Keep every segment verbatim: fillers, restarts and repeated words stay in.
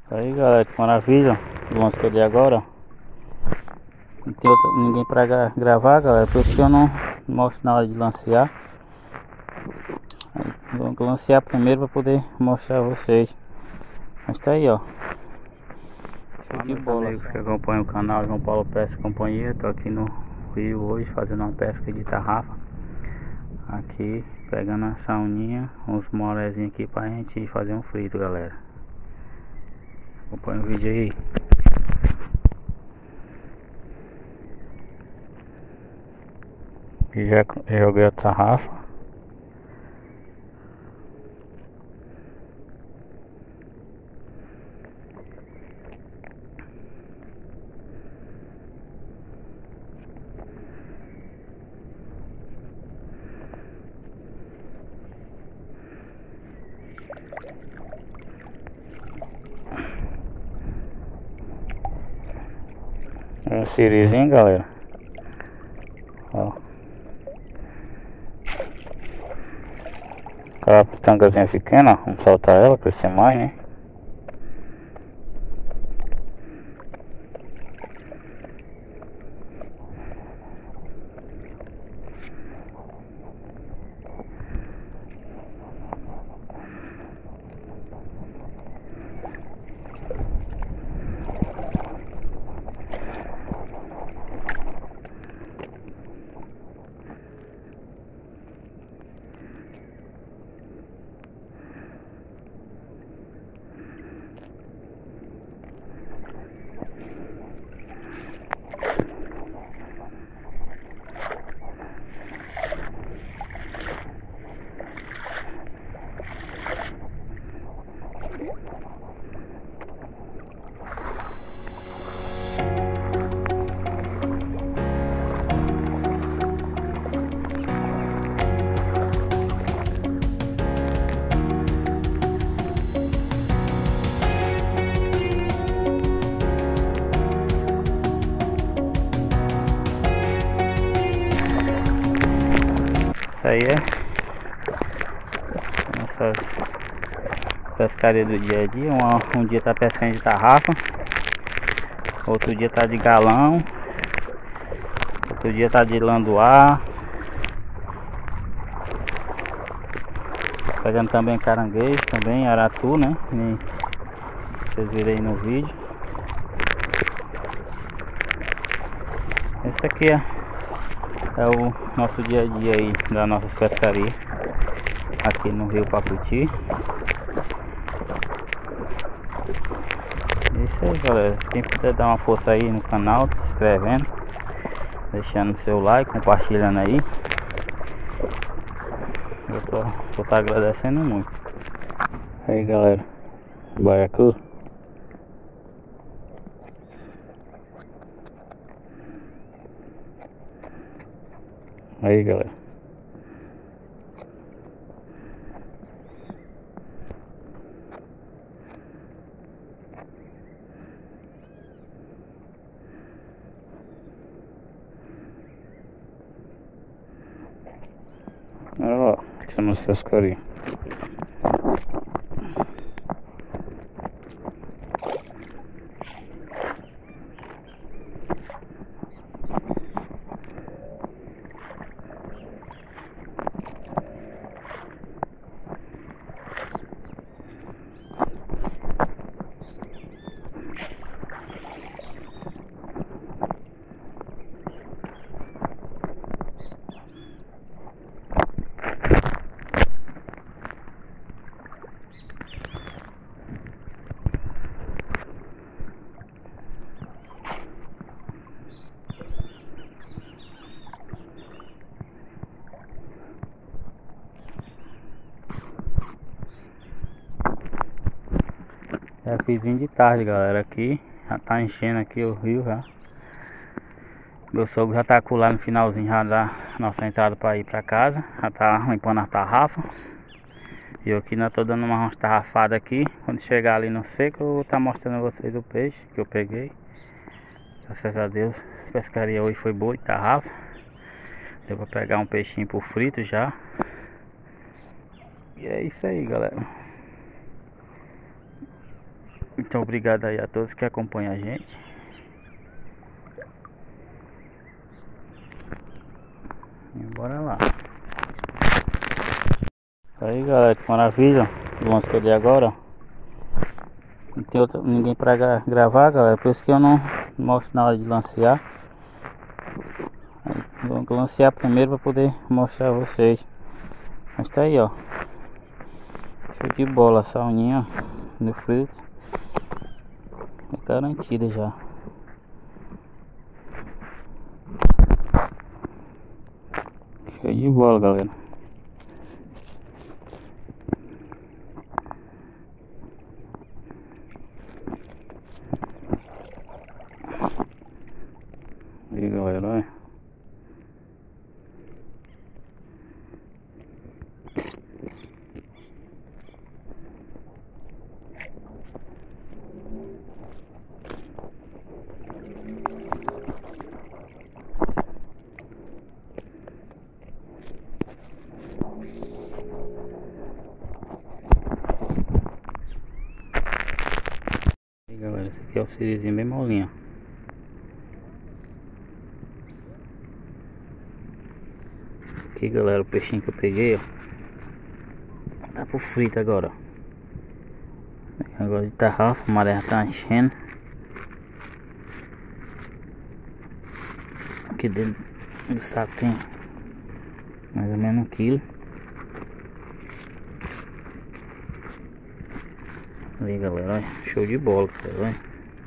Aí galera, que maravilha o lance que eu dei agora. Não tem outra, ninguém pra gra gravar, galera, por isso que eu não mostro na hora de lancear. Aí, vou lancear primeiro pra poder mostrar a vocês. Mas tá aí, ó. Show de bola, amigos que acompanham o canal João Paulo Pesca e Companhia. Tô aqui no rio hoje fazendo uma pesca de tarrafa. Aqui pegando a sauninha, uns molezinhos aqui pra gente fazer um frito, galera. Acompanha o vídeo aí. E já joguei a tarrafa. É um sirizinho, galera. Ó. Aquela tangazinha pequena, vamos soltar ela pra ser mais, né? Isso aí é nossas pescarias do dia a dia. Um, um dia tá pescando de tarrafa, outro dia tá de galão, outro dia tá de landuá, pegando também caranguejo, também aratu, né? E vocês viram aí no vídeo. Esse aqui é É o nosso dia a dia aí das nossas pescarias aqui no Rio Pacuti. É isso aí, galera. Quem puder dar uma força aí no canal, se inscrevendo, deixando seu like, compartilhando aí, eu tô, tô tá agradecendo muito. Aí, galera, baiacu. Aí, galera. Olha lá, que são as pescarias. É fizinho de tarde, galera. Aqui já tá enchendo aqui o rio já. Meu sogro já tá lá no finalzinho já da nossa entrada para ir para casa. Já tá limpando a tarrafa. E eu aqui ainda tô dando uma tarrafada aqui. Quando chegar ali no seco, eu vou estar mostrando a vocês o peixe que eu peguei. Graças a Deus, a pescaria hoje foi boa de tarrafa. Deu pra pegar um peixinho por frito já. E é isso aí, galera. Então Muito obrigado aí a todos que acompanham a gente. E bora lá. Aí galera, que maravilha o lance que eu dei agora. Não tem outro, ninguém pra gra gravar, galera, por isso que eu não mostro na hora de lancear. Aí, vou lancear primeiro pra poder mostrar a vocês. Mas tá aí, ó, show de bola, a sauninha no frio é garantida já. Show de bola, galera. Aí galera, olha. Aí galera, esse aqui é o sirizinho bem molinho. Aqui galera, o peixinho que eu peguei, ó, tá pro frito agora. Agora de tarrafa, a maré já tá enchendo. Aqui dentro do saco tem mais ou menos um quilo. Aí galera, olha, show de bola, cara, olha.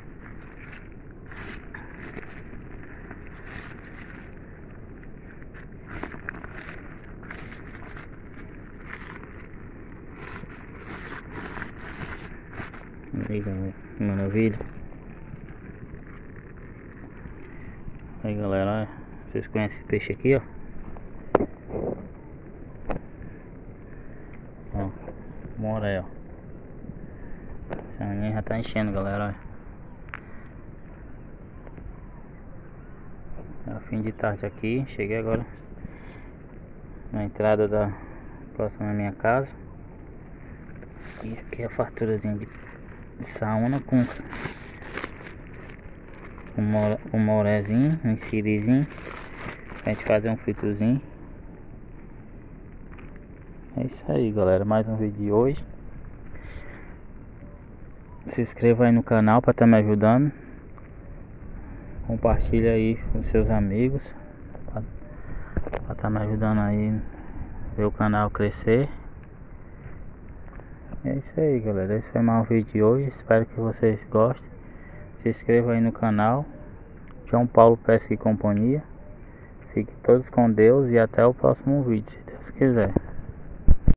Aí galera, maravilha. Aí galera, olha, vocês conhecem esse peixe aqui, ó. Ó, mora aí, ó. Essa menina já tá enchendo, galera, olha. É fim de tarde aqui, cheguei agora na entrada da próxima da minha casa. E aqui é a farturazinha de, de sauna com um, more, um morezinho, um sirizinho pra gente fazer um fritozinho. É isso aí galera, mais um vídeo de hoje. Se inscreva aí no canal para estar me ajudando. Compartilha aí com seus amigos para estar me ajudando aí ver o canal crescer. É isso aí galera, esse foi mais um vídeo de hoje. Espero que vocês gostem. Se inscreva aí no canal. João Paulo Pesca e Companhia. Fiquem todos com Deus e até o próximo vídeo, se Deus quiser.